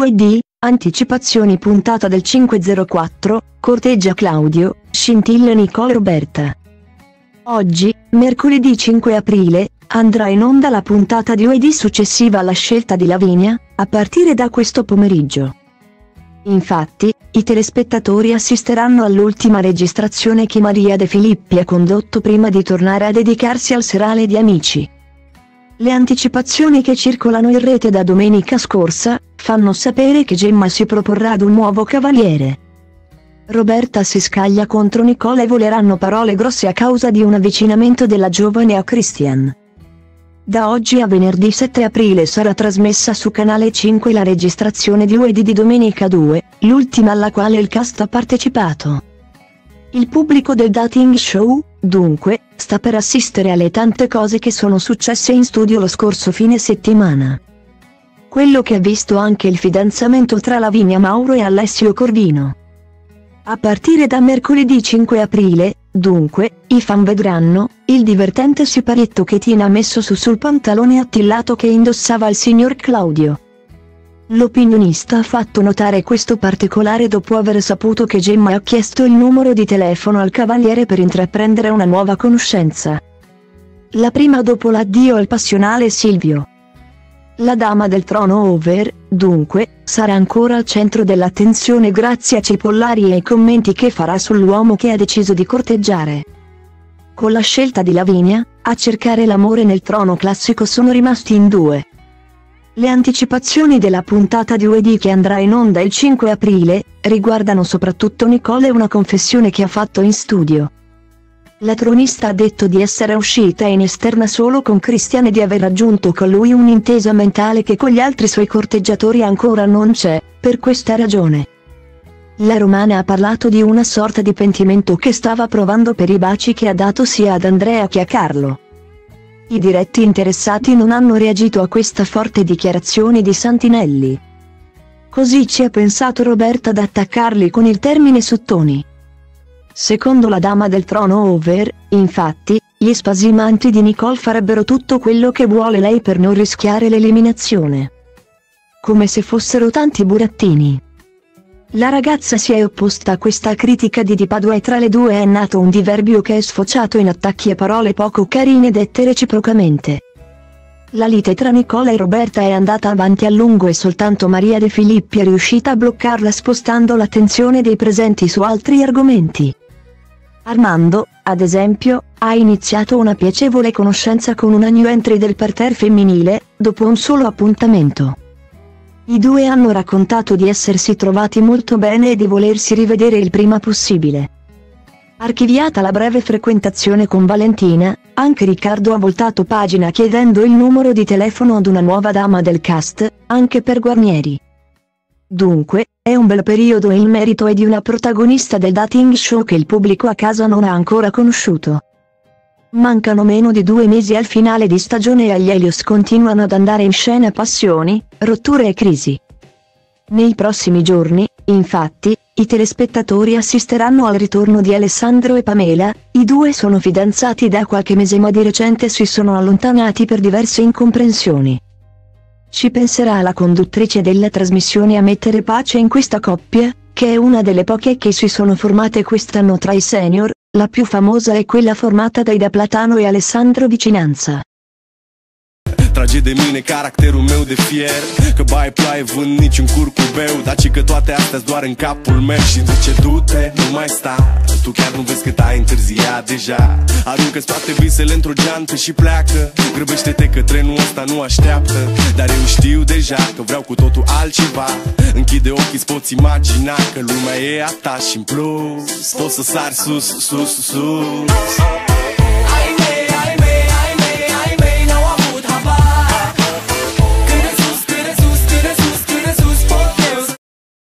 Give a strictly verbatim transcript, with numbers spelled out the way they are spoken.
U E D, anticipazioni puntata del cinque zero quattro, corteggia Claudio, scintilla Nicole Roberta. Oggi, mercoledì cinque aprile, andrà in onda la puntata di U E D successiva alla scelta di Lavinia, a partire da questo pomeriggio. Infatti, i telespettatori assisteranno all'ultima registrazione che Maria De Filippi ha condotto prima di tornare a dedicarsi al serale di Amici. Le anticipazioni che circolano in rete da domenica scorsa, fanno sapere che Gemma si proporrà ad un nuovo cavaliere. Roberta si scaglia contro Nicole e voleranno parole grosse a causa di un avvicinamento della giovane a Christian. Da oggi a venerdì sette aprile sarà trasmessa su Canale cinque la registrazione di U E D di Domenica due, l'ultima alla quale il cast ha partecipato. Il pubblico del dating show, dunque, sta per assistere alle tante cose che sono successe in studio lo scorso fine settimana. Quello che ha visto anche il fidanzamento tra Lavinia Mauro e Alessio Corvino. A partire da mercoledì cinque aprile, dunque, i fan vedranno il divertente siparietto che Tina ha messo su sul pantalone attillato che indossava il signor Claudio. L'opinionista ha fatto notare questo particolare dopo aver saputo che Gemma ha chiesto il numero di telefono al cavaliere per intraprendere una nuova conoscenza. La prima dopo l'addio al passionale Silvio. La dama del trono over, dunque, sarà ancora al centro dell'attenzione grazie a Cipollari e ai commenti che farà sull'uomo che ha deciso di corteggiare. Con la scelta di Lavinia, a cercare l'amore nel trono classico sono rimasti in due. Le anticipazioni della puntata di U E D che andrà in onda il cinque aprile, riguardano soprattutto Nicole e una confessione che ha fatto in studio. La tronista ha detto di essere uscita in esterna solo con Christian e di aver raggiunto con lui un'intesa mentale che con gli altri suoi corteggiatori ancora non c'è, per questa ragione. La romana ha parlato di una sorta di pentimento che stava provando per i baci che ha dato sia ad Andrea che a Carlo. I diretti interessati non hanno reagito a questa forte dichiarazione di Santinelli. Così ci ha pensato Roberta ad attaccarli con il termine sottoni. Secondo la dama del trono over, infatti, gli spasimanti di Nicole farebbero tutto quello che vuole lei per non rischiare l'eliminazione. Come se fossero tanti burattini. La ragazza si è opposta a questa critica di Di Padua e tra le due è nato un diverbio che è sfociato in attacchi e parole poco carine dette reciprocamente. La lite tra Nicole e Roberta è andata avanti a lungo e soltanto Maria De Filippi è riuscita a bloccarla spostando l'attenzione dei presenti su altri argomenti. Armando, ad esempio, ha iniziato una piacevole conoscenza con una new entry del parterre femminile, dopo un solo appuntamento. I due hanno raccontato di essersi trovati molto bene e di volersi rivedere il prima possibile. Archiviata la breve frequentazione con Valentina, anche Riccardo ha voltato pagina chiedendo il numero di telefono ad una nuova dama del cast, anche per Guarnieri. Dunque, è un bel periodo e il merito è di una protagonista del dating show che il pubblico a casa non ha ancora conosciuto. Mancano meno di due mesi al finale di stagione e agli Helios continuano ad andare in scena passioni, rotture e crisi. Nei prossimi giorni, infatti, i telespettatori assisteranno al ritorno di Alessandro e Pamela. I due sono fidanzati da qualche mese ma di recente si sono allontanati per diverse incomprensioni. Ci penserà la conduttrice della trasmissione a mettere pace in questa coppia, che è una delle poche che si sono formate quest'anno tra i senior. La più famosa è quella formata da Ida Platano e Alessandro Vicinanza. Trage de mine caracterul meu de fier, că bai ploaie vânt nici un curcubeu, daci că toate astea-s doar în capul meu. Și zice du-te, nu mai sta, tu chiar nu vezi cât ai întârziat deja. Aruncă-ți toate visele într-o geantă și pleacă, grăbește-te că trenul ăsta nu așteaptă. Dar eu știu deja că vreau cu totul altceva. Închide ochii, îți poți imagina că lumea e a ta și în plus poți să sari sus, sus, sus.